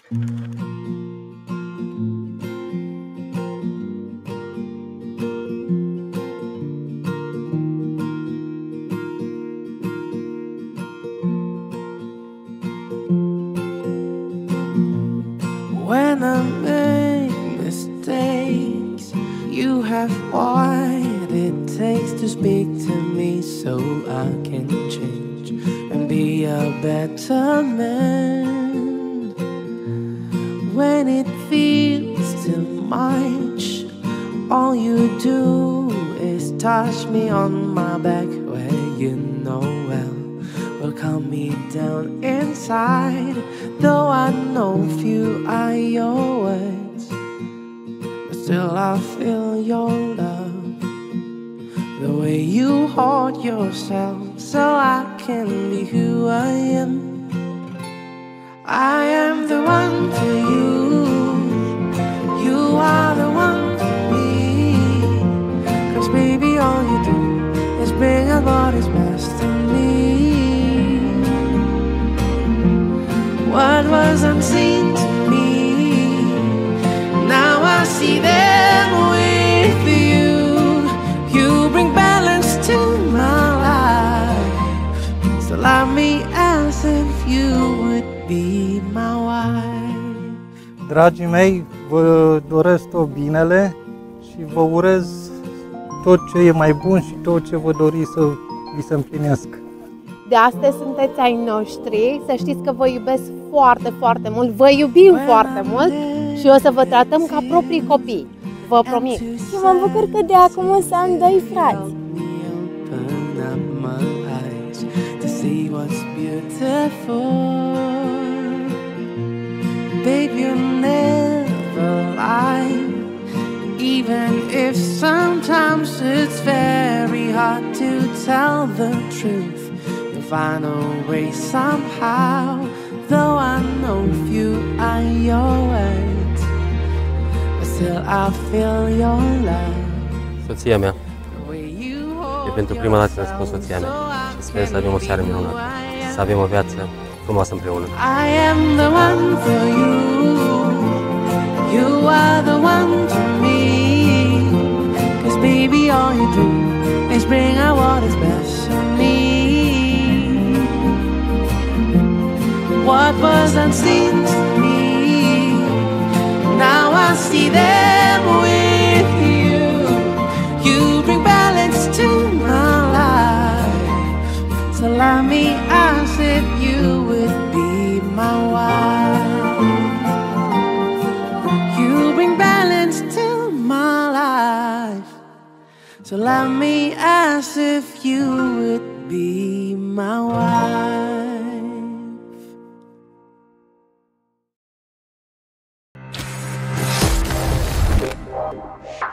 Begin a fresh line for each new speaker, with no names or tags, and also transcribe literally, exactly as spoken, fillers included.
When I make mistakes, you have what it takes to speak to me so I can change and be a better man. When it feels too much, all you do is touch me on my back where you know well will calm me down inside. Though I know few are your words, but still I feel your love. The way you hold yourself so I can be who I am. I am the one for you, you are the one for me. Cause baby all you do is bring out what is best in me. What was unseen to me, now I see them with you. You bring balance to my life, so love me as if you would be my wife.
Dragii mei, vă doresc tot binele și vă urez tot ce e mai bun și tot ce vă doriți să vi se împlinesc.
De astăzi sunteți ai noștri, să știți că vă iubesc foarte, foarte mult, vă iubim foarte mult și o să vă tratăm ca proprii copii, vă promit.
Și mă bucur că de acum o să am doi frați.
Babe, you're never lying, even if sometimes it's very hard to tell the truth. You'll find a way somehow, though I know few are your words, but still I feel your love.
Soția mea. E pentru prima dată când spun soția mea și sper să avem o seară minunată, să avem o viață frumoasă împreună.
I am the one for you, you are the one for me. Cause baby all you do is bring out what is best in me. What was unseen to me, now I see them with you. You bring balance to my life, so love me as if you would be my wife. You bring balance to my life, so love me as if you would be my wife.